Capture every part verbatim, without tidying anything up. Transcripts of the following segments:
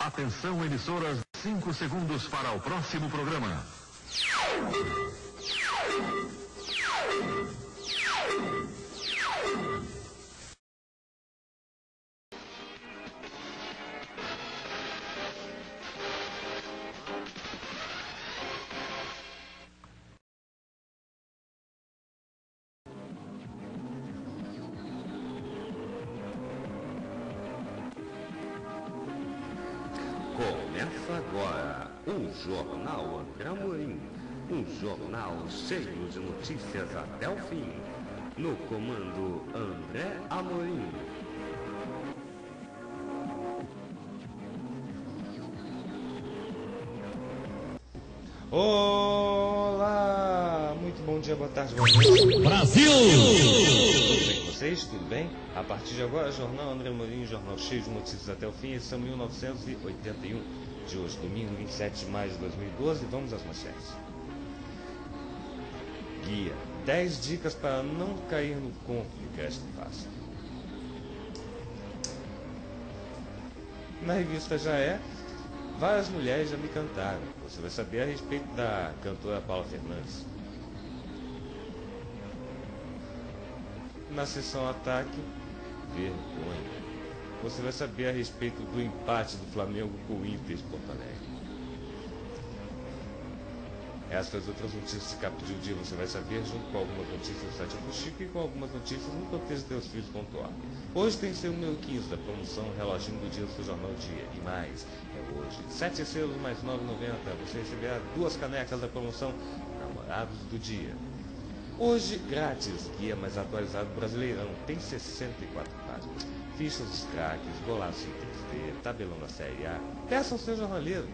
Atenção, emissoras, cinco segundos para o próximo programa. Começa agora o Jornal André Amorim, um jornal cheio de notícias até o fim. No comando André Amorim. Olá, muito bom dia, boa tarde, boa noite. Brasil! Tudo bem com vocês? Tudo bem? A partir de agora, Jornal André Amorim, jornal cheio de notícias até o fim, edição mil novecentos e oitenta e um, de hoje, domingo, vinte e sete de maio de dois mil e doze. Vamos às manchetes. Guia: dez dicas para não cair no conto de crédito fácil. Na revista Já É, várias mulheres já me cantaram. Você vai saber a respeito da cantora Paula Fernandes. Na seção Ataque, vergonha. Você vai saber a respeito do empate do Flamengo com o Inter de Porto Alegre. Essas outras notícias de capa de um dia você vai saber junto com algumas notícias do site do Chico e com algumas notícias no contexto de teus filhos ponto org. Hoje tem seu número quinze da promoção Reloginho do Dia do seu Jornal Dia. E mais, é hoje. Sete selos mais nove reais e noventa centavos. Você receberá duas canecas da promoção Namorados do Dia. Hoje, grátis, guia mais atualizado Brasileirão. Tem sessenta e quatro páginas. Fichas dos craques, golaço em três D, tabelão da Série A. Peça ao seu jornaleiro.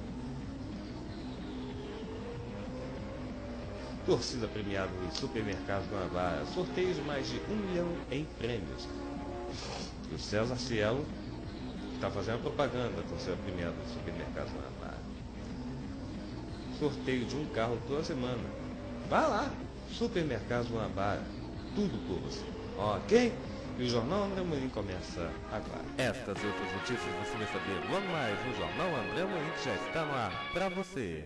Torcida premiada em Supermercados Guanabara. Sorteio de mais de um milhão em prêmios. E o César Cielo está fazendo propaganda da torcida premiada do Supermercados Guanabara. Sorteio de um carro toda semana. Vá lá, Supermercados Guanabara. Tudo por você. Ok? E o Jornal André Amorim começa agora. Estas e outras notícias você vai saber logo mais no Jornal André Amorim, que já está no ar para você.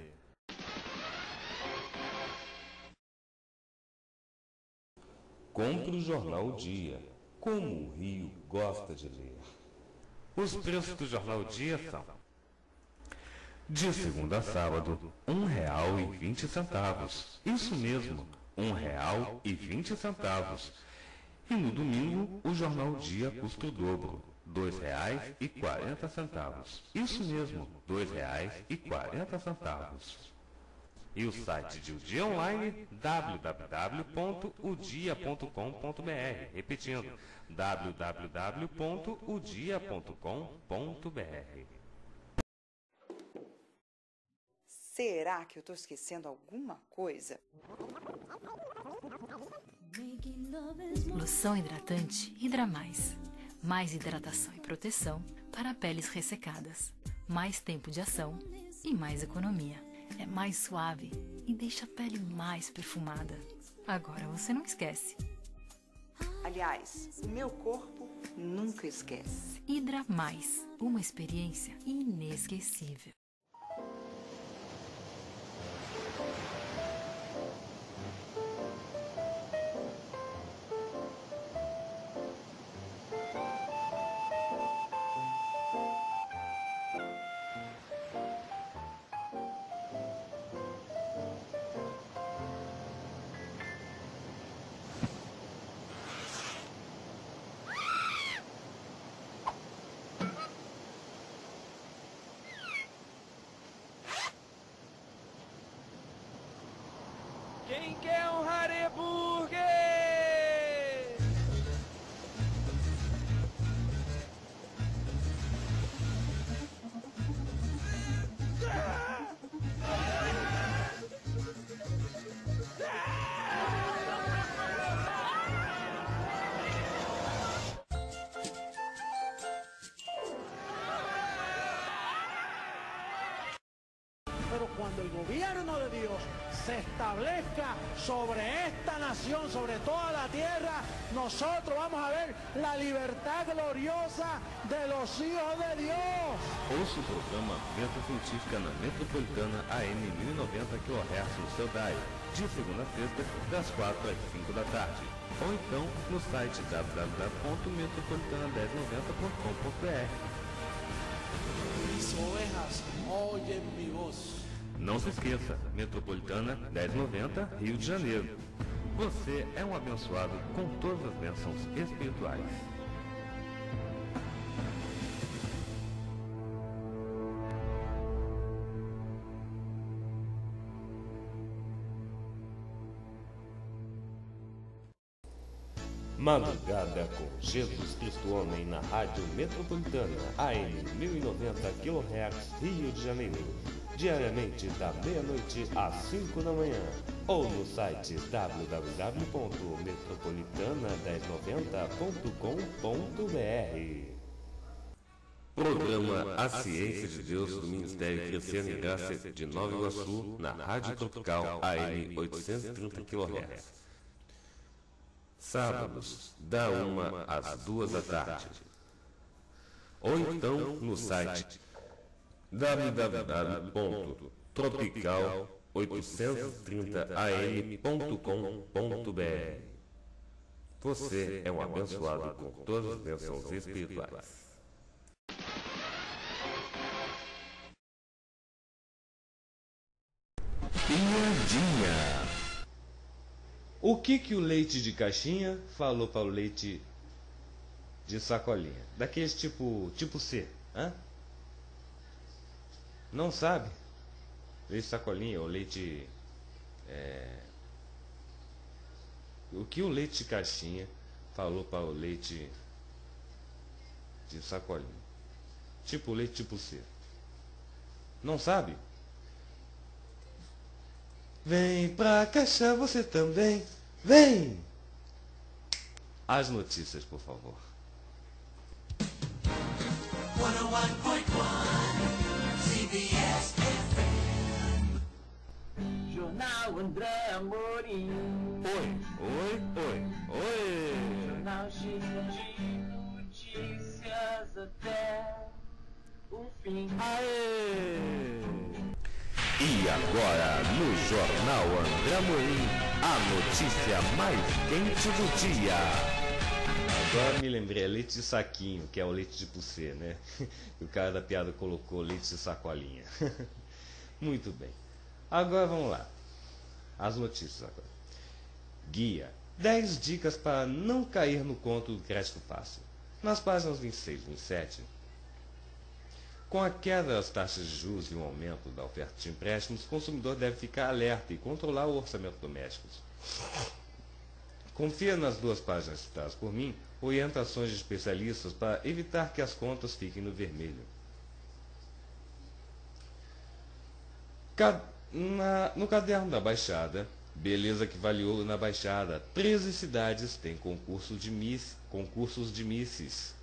Compre o Jornal Dia, como o Rio gosta de ler. Os preços do Jornal Dia são: de segunda a sábado, um real e vinte centavos. Isso mesmo, um real e vinte centavos. E no domingo, o Jornal Dia custa o dobro, dois reais e quarenta centavos. Isso mesmo, dois reais e quarenta centavos. E o site de O Dia Online, w w w ponto o dia ponto com ponto b r. Repetindo, w w w ponto o dia ponto com ponto b r. Será que eu estou esquecendo alguma coisa? Loção hidratante Hidra Mais. Mais hidratação e proteção para peles ressecadas. Mais tempo de ação e mais economia. É mais suave e deixa a pele mais perfumada. Agora você não esquece. Aliás, o meu corpo nunca esquece. Hidra Mais. Uma experiência inesquecível. Quem quer um Hareburger? cuando el gobierno de Dios se establezca sobre esta nación, sobre toda la tierra, nosotros vamos a ver la libertad gloriosa de los hijos de Dios. Ouça o programa Venta Científica na Metropolitana A M mil e noventa kHz no seu dial, de segunda a sexta, das quatro às cinco da tarde. Ou então no site w w w ponto metropolitana mil e noventa ponto com ponto b r. Mis ovejas oyen mi voz. Não se esqueça, Metropolitana mil e noventa, Rio de Janeiro. Você é um abençoado com todas as bênçãos espirituais. Madrugada com Jesus Cristo Homem na Rádio Metropolitana A M mil e noventa kHz, Rio de Janeiro, diariamente da meia-noite às cinco da manhã, ou no site w w w ponto metropolitana mil e noventa ponto com ponto b r. Programa A Ciência de Deus do Ministério Crescendo em Graça de Nova Iguaçu, na Rádio Tropical A M oitocentos e trinta kHz. Sábados, da uma às duas da tarde. Ou então no site w w w ponto tropical oitocentos e trinta a m ponto com ponto b r. Você é um abençoado com todas as bênçãos espirituais. Piadinha. O que que o leite de caixinha falou para o leite de sacolinha? Daqueles tipo, tipo C, hã? Não sabe? Leite de sacolinha ou leite... É... O que o leite de caixinha falou para o leite de sacolinha? Tipo leite tipo C. Não sabe? Vem pra caixa você também, vem! As notícias, por favor. cento e um ponto um C B S F M. Jornal André Amorim. Oi, oi, oi, oi! Jornal cheio de notícias até o fim. Aê! E agora, no Jornal André Amorim, a notícia mais quente do dia. Agora me lembrei, é leite de saquinho, que é o leite de pucê, né? O cara da piada colocou leite de sacolinha. Muito bem. Agora vamos lá. As notícias agora. Guia. dez dicas para não cair no conto do crédito fácil. Nas páginas vinte e seis e vinte e sete... Com a queda das taxas de juros e o aumento da oferta de empréstimos, o consumidor deve ficar alerta e controlar o orçamento doméstico. Confira nas duas páginas citadas por mim orientações de especialistas para evitar que as contas fiquem no vermelho. Na, no caderno da Baixada, beleza que variou na Baixada, treze cidades têm concurso de miss, concursos de misses.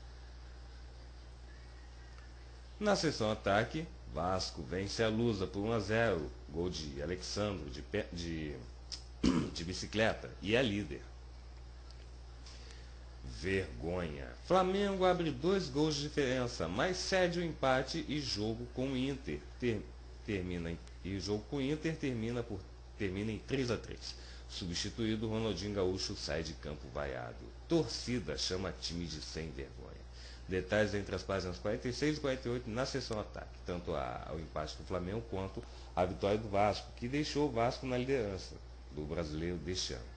Na seção ataque, Vasco vence a Lusa por um a zero, gol de Alexandro de, de, de bicicleta e é líder. Vergonha. Flamengo abre dois gols de diferença, mas cede o empate e jogo com o Inter ter, termina e o jogo com o Inter termina por termina em três a três. Substituído, Ronaldinho Gaúcho sai de campo vaiado. Torcida chama time de sem vergonha. Detalhes entre as páginas quarenta e seis e quarenta e oito na seção ataque, tanto a, ao empate do Flamengo quanto a vitória do Vasco, que deixou o Vasco na liderança do brasileiro deste ano.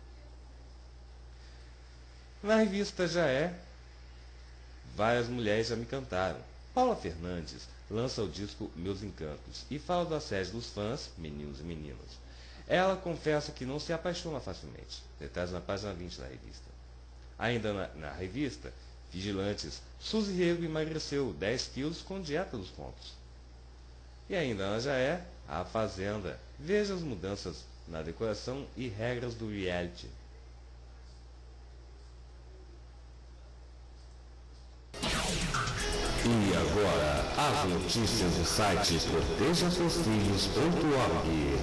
Na revista Já É, várias mulheres já me cantaram. Paula Fernandes lança o disco Meus Encantos e fala do assédio dos fãs, meninos e meninas. Ela confessa que não se apaixona facilmente. Detalhes na página vinte da revista. Ainda na, na revista, Vigilantes, Suzy Rego emagreceu dez quilos com dieta dos pontos. E ainda na Já É, A Fazenda. Veja as mudanças na decoração e regras do reality. E agora, As notícias do site proteja seus filhos ponto org.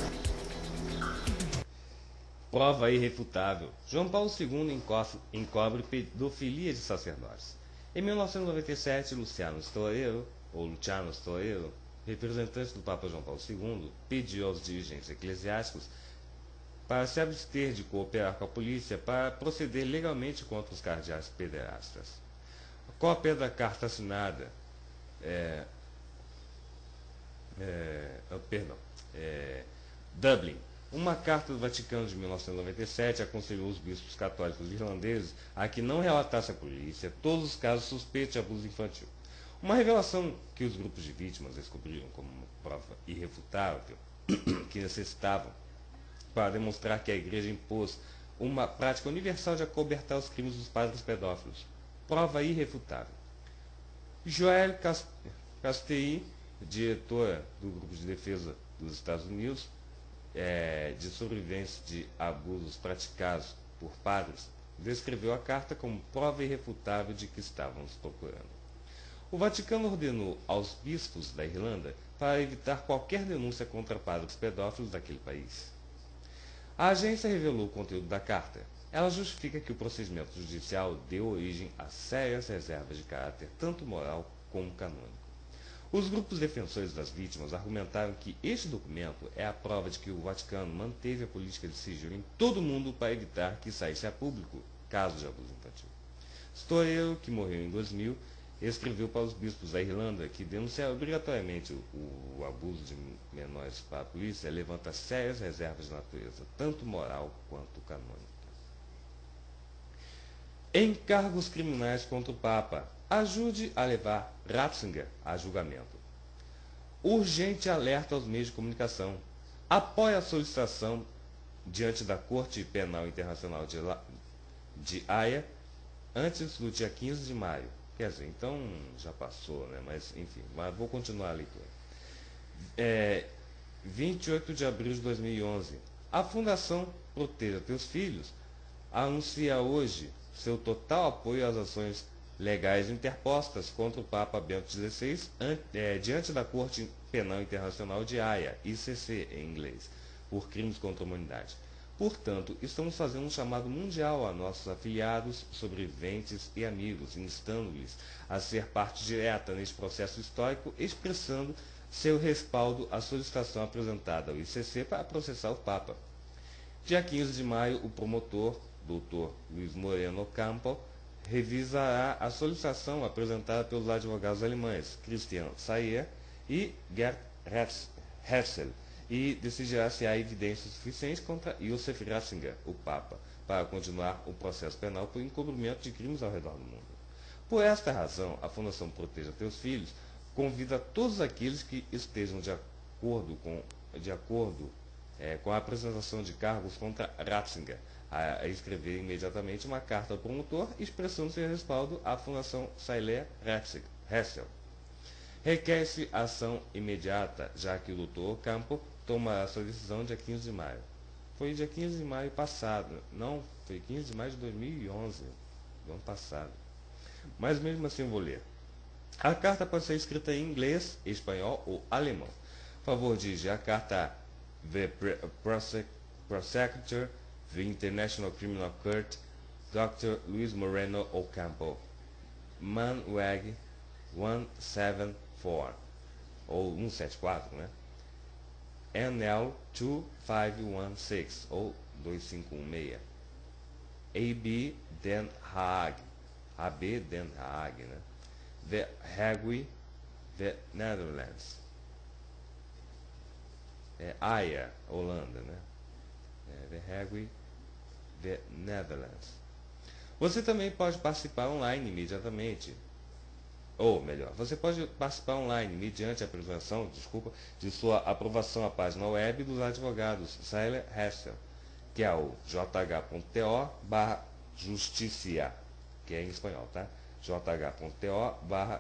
Prova irrefutável. João Paulo segundo encobre pedofilia de sacerdotes. Em mil novecentos e noventa e sete, Luciano Stoero, ou Luciano Stoero, representante do Papa João Paulo segundo, pediu aos dirigentes eclesiásticos para se abster de cooperar com a polícia para proceder legalmente contra os cardeais pederastas. A cópia da carta assinada é, é, oh, perdão, é, Dublin. Uma carta do Vaticano de mil novecentos e noventa e sete aconselhou os bispos católicos irlandeses a que não relatasse à polícia todos os casos suspeitos de abuso infantil. Uma revelação que os grupos de vítimas descobriram como uma prova irrefutável que necessitavam para demonstrar que a Igreja impôs uma prática universal de acobertar os crimes dos padres pedófilos. Prova irrefutável. Joël Castei, diretora do Grupo de Defesa dos Estados Unidos, é, de sobrevivência de abusos praticados por padres, descreveu a carta como prova irrefutável de que estávamos procurando. O Vaticano ordenou aos bispos da Irlanda para evitar qualquer denúncia contra padres pedófilos daquele país. A agência revelou o conteúdo da carta. Ela justifica que o procedimento judicial deu origem a sérias reservas de caráter tanto moral como canônico. Os grupos defensores das vítimas argumentaram que este documento é a prova de que o Vaticano manteve a política de sigilo em todo o mundo para evitar que saísse a público casos de abuso infantil. Storer, que morreu em dois mil, escreveu para os bispos da Irlanda que denunciar obrigatoriamente o, o abuso de menores para a polícia levanta sérias reservas de natureza, tanto moral quanto canônica. Encargos criminais contra o Papa. Ajude a levar Ratzinger a julgamento. Urgente alerta aos meios de comunicação. Apoia a solicitação diante da Corte Penal Internacional de, La... de Haia antes do dia quinze de maio. Quer dizer, então já passou, né? Mas enfim, mas vou continuar a leitura. É, vinte e oito de abril de dois mil e onze. A Fundação Proteja Teus Filhos anuncia hoje seu total apoio às ações legais interpostas contra o Papa Bento dezesseis é, diante da Corte Penal Internacional de Haia, I C C em inglês, por crimes contra a humanidade. Portanto, estamos fazendo um chamado mundial a nossos afiliados, sobreviventes e amigos, instando-lhes a ser parte direta neste processo histórico, expressando seu respaldo à solicitação apresentada ao I C C para processar o Papa. Dia quinze de maio, o promotor, doutor Luiz Moreno Ocampo, revisará a solicitação apresentada pelos advogados alemães Christian Sayer e Gerd Herzl e decidirá se há evidências suficientes contra Josef Ratzinger, o Papa, para continuar o processo penal por encobrimento de crimes ao redor do mundo. Por esta razão, a Fundação Proteja Teus Filhos convida todos aqueles que estejam de acordo com, de acordo, é, com a apresentação de cargos contra Ratzinger a, a escrever imediatamente uma carta ao promotor expressando seu respaldo à Fundação Sayer Herzl. Requer-se ação imediata, já que o doutor Ocampo tomará sua decisão dia quinze de maio. Foi dia quinze de maio passado, não, foi quinze de maio de dois mil e onze, do ano passado. Mas mesmo assim eu vou ler. A carta pode ser escrita em inglês, espanhol ou alemão. Por favor, dirigir a carta a The Prosecutor, The International Criminal Court, doutor Luiz Moreno Ocampo, Manweg cento e setenta e quatro, ou cento e setenta e quatro, né? N L dois cinco um seis, ou dois cinco um seis. A B Den Haag, A B Den Haag, né? The Hague, The Netherlands. É Haia, Holanda, né? É, The Hague, The Netherlands. Você também pode participar online imediatamente. Ou melhor, você pode participar online mediante a apresentação, desculpa, de sua aprovação à página web dos advogados Sayer Herzl, que é o jh.to barra justicia, que é em espanhol, tá? jh.to barra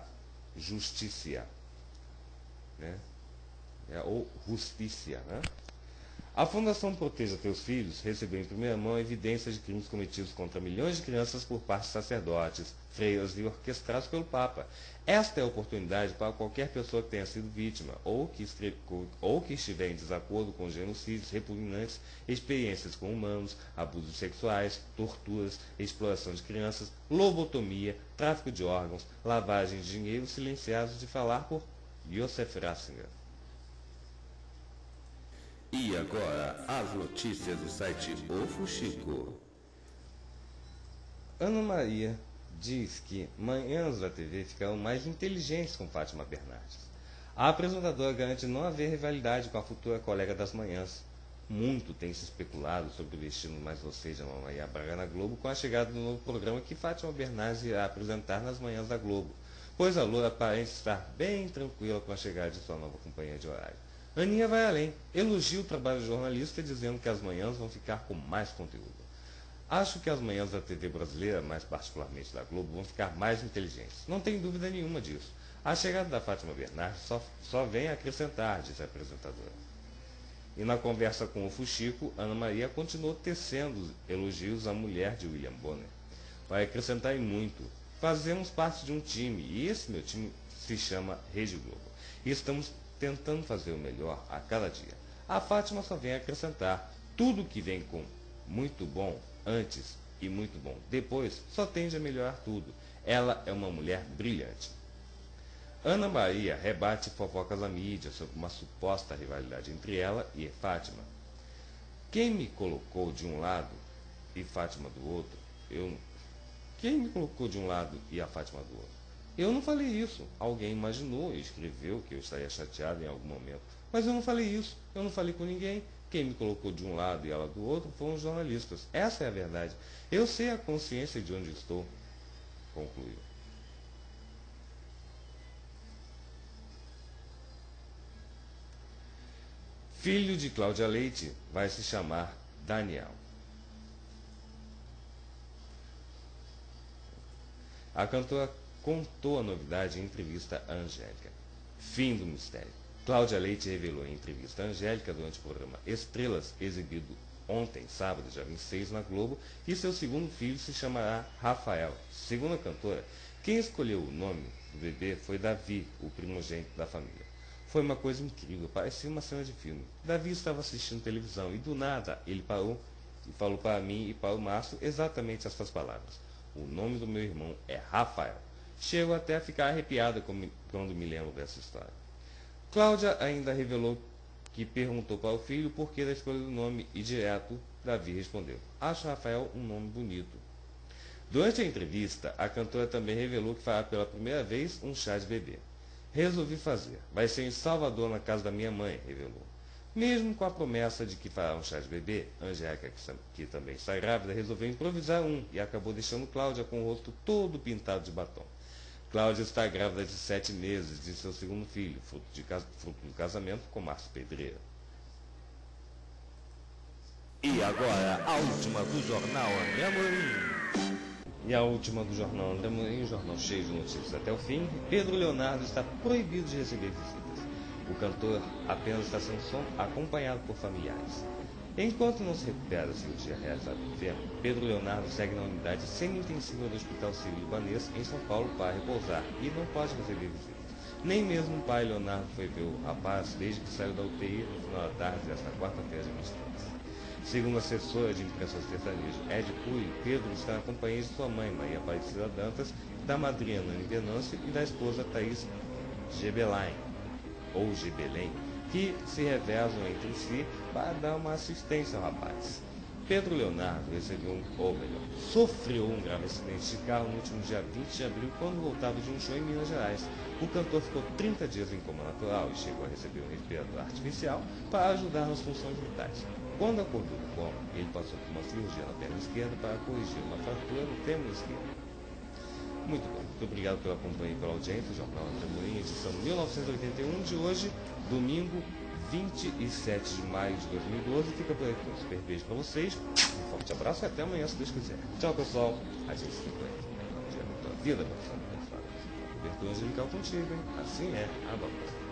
justicia, né? É, ou justicia, né? A Fundação Proteja Teus Filhos recebeu em primeira mão evidências de crimes cometidos contra milhões de crianças por parte de sacerdotes, freiras e orquestrados pelo Papa. Esta é a oportunidade para qualquer pessoa que tenha sido vítima ou que, estre... ou que estiver em desacordo com genocídios repugnantes, experiências com humanos, abusos sexuais, torturas, exploração de crianças, lobotomia, tráfico de órgãos, lavagem de dinheiro, silenciados de falar por Joseph Ratzinger. E agora, as notícias do site O Fuxico. Ana Maria diz que Manhãs da T V ficaram mais inteligentes com Fátima Bernardes. A apresentadora garante não haver rivalidade com a futura colega das manhãs. Muito tem se especulado sobre o destino mais você de Ana Maria Braga na Globo com a chegada do novo programa que Fátima Bernardes irá apresentar nas manhãs da Globo, pois a loura parece estar bem tranquila com a chegada de sua nova companhia de horário. Aninha vai além, elogia o trabalho do jornalista dizendo que as manhãs vão ficar com mais conteúdo. Acho que as manhãs da T V brasileira, mais particularmente da Globo, vão ficar mais inteligentes. Não tem dúvida nenhuma disso. A chegada da Fátima Bernardes só, só vem a acrescentar, diz a apresentadora. E na conversa com o Fuxico, Ana Maria continuou tecendo elogios à mulher de William Bonner. Vai acrescentar em muito. Fazemos parte de um time, e esse meu time se chama Rede Globo. E estamos tentando fazer o melhor a cada dia. A Fátima só vem acrescentar. Tudo que vem com muito bom antes e muito bom depois só tende a melhorar tudo. Ela é uma mulher brilhante. Ana Maria rebate fofocas à mídia sobre uma suposta rivalidade entre ela e Fátima. Quem me colocou de um lado e Fátima do outro, eu... Quem me colocou de um lado e a Fátima do outro? Eu não falei isso. Alguém imaginou e escreveu que eu estaria chateado em algum momento. Mas eu não falei isso. Eu não falei com ninguém. Quem me colocou de um lado e ela do outro foram os jornalistas. Essa é a verdade. Eu sei a consciência de onde estou. Concluiu. Filho de Cláudia Leite vai se chamar Daniel. A cantora contou a novidade em entrevista à Angélica. Fim do mistério. Cláudia Leite revelou em entrevista à Angélica durante o programa Estrelas, exibido ontem, sábado, dia vinte e seis, na Globo, que seu segundo filho se chamará Rafael. Segundo a cantora, quem escolheu o nome do bebê foi Davi, o primogênito da família. Foi uma coisa incrível, parecia uma cena de filme. Davi estava assistindo televisão e do nada ele parou e falou para mim e para o Márcio exatamente estas palavras. O nome do meu irmão é Rafael. Chego até a ficar arrepiada quando me lembro dessa história. Cláudia ainda revelou que perguntou para o filho por que da escolha do nome e direto Davi respondeu: acho Rafael um nome bonito. Durante a entrevista, a cantora também revelou que fará pela primeira vez um chá de bebê. Resolvi fazer. Vai ser em Salvador, na casa da minha mãe, revelou. Mesmo com a promessa de que fará um chá de bebê, Angélica, que também está grávida, resolveu improvisar um e acabou deixando Cláudia com o rosto todo pintado de batom. Cláudia está grávida de sete meses de seu segundo filho, fruto, de, fruto do casamento com Márcio Pedreira. E agora, a última do Jornal André Amorim. E a última do Jornal André Amorim, um jornal cheio de notícias até o fim. Pedro Leonardo está proibido de receber visitas. O cantor apenas está sendo acompanhado por familiares. Enquanto não se recupera da cirurgia realizada no enfermo, Pedro Leonardo segue na unidade semi-intensiva do Hospital Sírio-Libanês em São Paulo para repousar e não pode receber visitas. Nem mesmo o pai Leonardo foi ver o rapaz desde que saiu da U T I no final da tarde desta quarta-feira de vinte e três. Segundo a assessora de imprensa sertanejo Ed Cury, Pedro está na companhia de sua mãe, Maria Aparecida Dantas, da madrinha Nani Venâncio e da esposa Thaís Gebelain, ou Gebelém, que se revezam entre si para dar uma assistência ao rapaz. Pedro Leonardo recebeu um, ou melhor, sofreu um grave acidente de carro no último dia vinte de abril, quando voltava de um show em Minas Gerais. O cantor ficou trinta dias em coma natural e chegou a receber um respirador artificial para ajudar nas funções vitais. Quando acordou do coma, ele passou por uma cirurgia na perna esquerda para corrigir uma fratura no fêmur esquerdo. Muito bom, muito obrigado pela companhia e pela audiência. O Jornal André Amorim, edição mil novecentos e oitenta e um de hoje, domingo, vinte e sete de maio de dois mil e doze. Fica por aqui. Um super beijo para vocês. Um forte abraço e até amanhã, se Deus quiser. Tchau, pessoal. A gente se encontra no dia da tua vida, meu filho. Cobertura angelical contigo, hein? Assim é a babá.